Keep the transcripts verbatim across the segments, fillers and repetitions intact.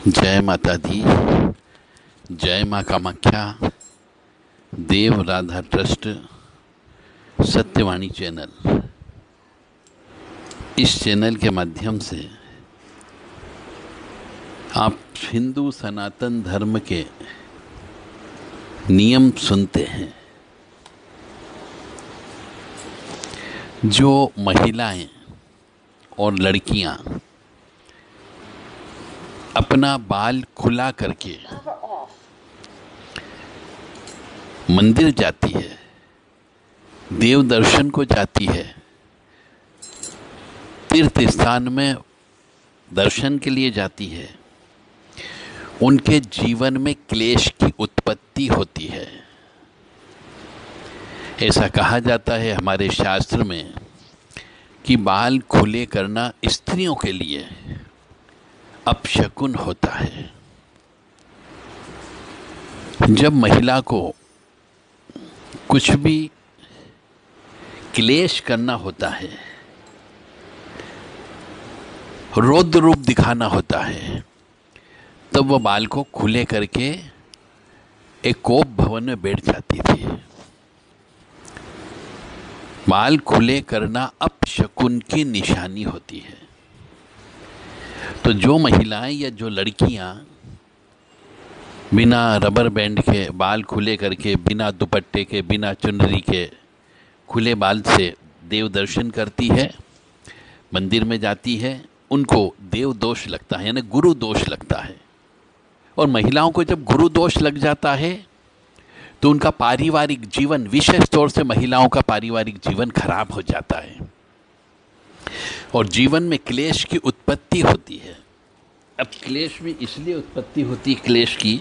जय माता दी। जय माँ कामाख्या। Dev Radha trust Satyavani channel. इस चैनल के माध्यम से आप हिंदू सनातन धर्म के नियम सुनते हैं। जो महिलाएं और लड़कियां अपना बाल खुला करके मंदिर जाती है, देव दर्शन को जाती है, तीर्थ स्थान में दर्शन के लिए जाती है, उनके जीवन में क्लेश की उत्पत्ति होती है। ऐसा कहा जाता है हमारे शास्त्र में कि बाल खुले करना स्त्रियों के लिए अपशकुन होता है। जब महिला को कुछ भी क्लेश करना होता है, रौद्र रूप दिखाना होता है, तब वह बाल को खुले करके एक कोप भवन में बैठ जाती थी। बाल खुले करना अपशकुन की निशानी होती है। तो जो महिलाएं या जो लड़कियां बिना रबर बैंड के बाल खुले करके, बिना दुपट्टे के, बिना चुनरी के खुले बाल से देव दर्शन करती है, मंदिर में जाती है, उनको देव दोष लगता है, यानी गुरु दोष लगता है। और महिलाओं को जब गुरु दोष लग जाता है तो उनका पारिवारिक जीवन, विशेष तौर से महिलाओं का पारिवारिक जीवन खराब हो जाता है और जीवन में क्लेश की उत्पत्ति होती है। अब क्लेश में इसलिए उत्पत्ति होती है क्लेश की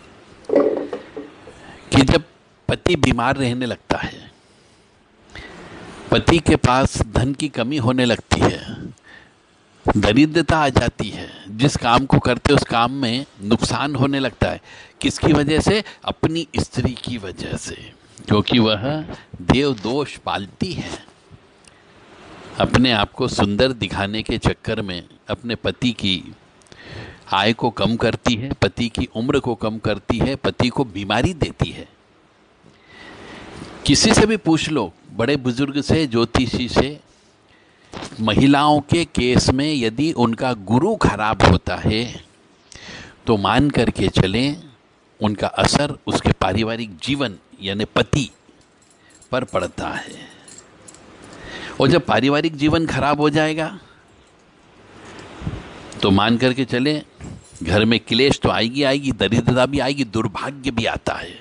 कि जब पति बीमार रहने लगता है, पति के पास धन की कमी होने लगती है, दरिद्रता आ जाती है, जिस काम को करते उस काम में नुकसान होने लगता है। किसकी वजह से? अपनी स्त्री की वजह से, क्योंकि वह देव दोष पालती है। अपने आप को सुंदर दिखाने के चक्कर में अपने पति की आय को कम करती है, पति की उम्र को कम करती है, पति को बीमारी देती है। किसी से भी पूछ लो, बड़े बुजुर्ग से, ज्योतिषी से, महिलाओं के केस में यदि उनका गुरु खराब होता है तो मान करके चलें उनका असर उसके पारिवारिक जीवन यानी पति पर पड़ता है। और जब पारिवारिक जीवन खराब हो जाएगा तो मान करके चले घर में क्लेश तो आएगी आएगी, दरिद्रता भी आएगी, दुर्भाग्य भी आता है।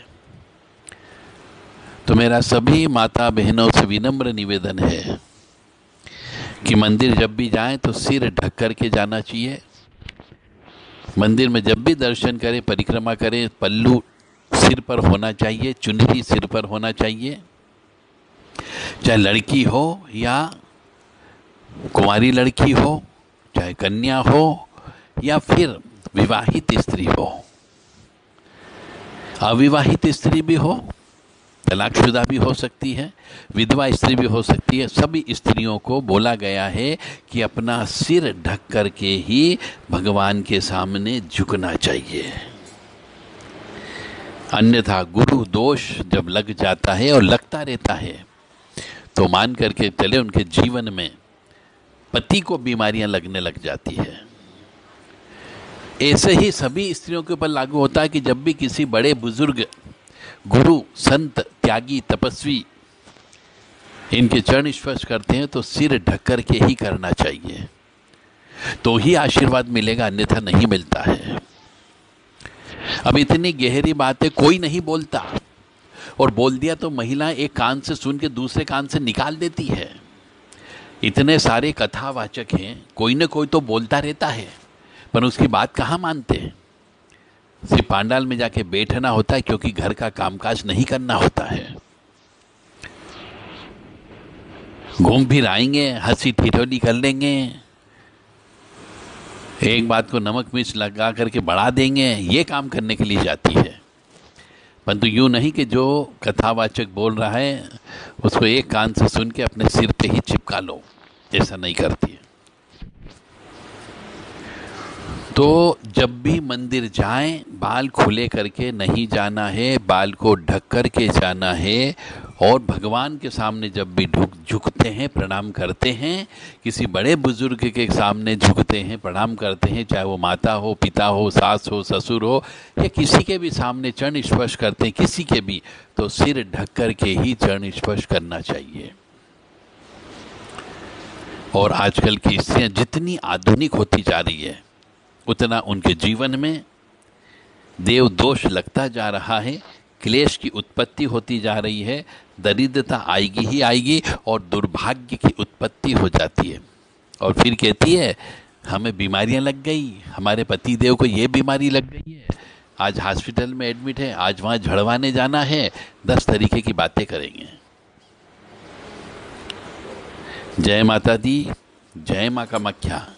तो मेरा सभी माता बहनों से विनम्र निवेदन है कि मंदिर जब भी जाएं तो सिर ढक करके जाना चाहिए। मंदिर में जब भी दर्शन करें, परिक्रमा करें, पल्लू सिर पर होना चाहिए, चुनरी सिर पर होना चाहिए, चाहे लड़की हो या कुंवारी लड़की हो, चाहे कन्या हो या फिर विवाहित स्त्री हो, अविवाहित स्त्री भी हो, तलाकशुदा भी हो सकती है, विधवा स्त्री भी हो सकती है। सभी स्त्रियों को बोला गया है कि अपना सिर ढक करके ही भगवान के सामने झुकना चाहिए। अन्यथा गुरु दोष जब लग जाता है और लगता रहता है तो मान करके चले उनके जीवन में पति को बीमारियां लगने लग जाती है। ऐसे ही सभी स्त्रियों के ऊपर लागू होता है कि जब भी किसी बड़े बुजुर्ग, गुरु, संत, त्यागी, तपस्वी इनके चरण स्पर्श करते हैं तो सिर ढक करके ही करना चाहिए, तो ही आशीर्वाद मिलेगा, अन्यथा नहीं मिलता है। अब इतनी गहरी बातें कोई नहीं बोलता, और बोल दिया तो महिला एक कान से सुन के दूसरे कान से निकाल देती है। इतने सारे कथावाचक हैं, कोई न कोई तो बोलता रहता है, पर उसकी बात कहाँ मानते हैं। सिर्फ पांडाल में जाके बैठना होता है क्योंकि घर का कामकाज नहीं करना होता है। घूम फिर आएंगे, हंसी ठिठोली कर लेंगे, एक बात को नमक मिर्च लगा करके बढ़ा देंगे, ये काम करने के लिए जाती है। परंतु यूँ नहीं कि जो कथावाचक बोल रहा है उसको एक कान से सुन के अपने सिर पे ही चिपका लो, ऐसा नहीं करती है। तो जब भी मंदिर जाएं, बाल खुले करके नहीं जाना है, बाल को ढक कर के जाना है। और भगवान के सामने जब भी झुक झुकते हैं, प्रणाम करते हैं, किसी बड़े बुजुर्ग के सामने झुकते हैं, प्रणाम करते हैं, चाहे वो माता हो, पिता हो, सास हो, ससुर हो, या किसी के भी सामने चरण स्पर्श करते हैं, किसी के भी, तो सिर ढक कर के ही चरण स्पर्श करना चाहिए। और आजकल की स्त्रियां जितनी आधुनिक होती जा रही है, उतना उनके जीवन में देव दोष लगता जा रहा है, क्लेश की उत्पत्ति होती जा रही है, दरिद्रता आएगी ही आएगी और दुर्भाग्य की उत्पत्ति हो जाती है। और फिर कहती है हमें बीमारियां लग गई, हमारे पति देव को ये बीमारी लग गई है, आज हॉस्पिटल में एडमिट है, आज वहाँ झड़वाने जाना है, दस तरीके की बातें करेंगे। जय माता दी, जय माँ कामाख्या।